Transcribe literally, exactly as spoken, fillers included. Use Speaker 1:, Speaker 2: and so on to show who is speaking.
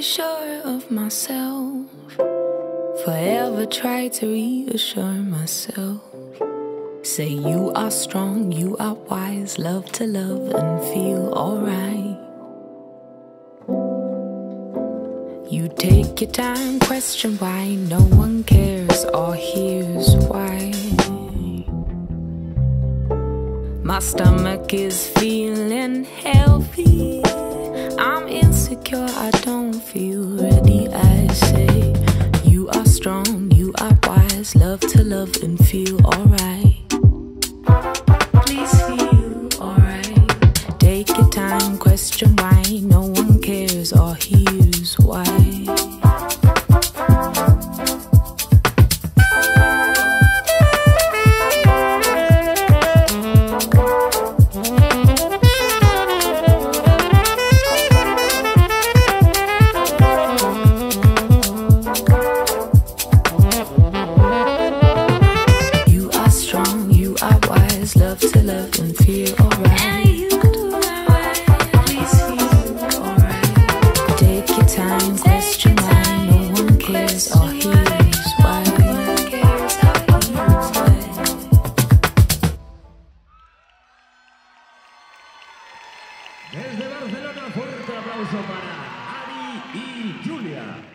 Speaker 1: sure of myself. Forever try to reassure myself. Say you are strong, you are wise, love to love and feel alright. You take your time, question why no one cares or hears why. My stomach is feeling healthy. I'm insecure, I don't feel ready. I say you are strong, you are wise, love to love and feel alright. Please feel alright. Take your time, question why no one cares or hears why. Love to love and feel alright. And you alright. Please feel alright. Take your time, question why no one cares or hears why.
Speaker 2: Desde Barcelona, fuerte aplauso para Ari y Yulia.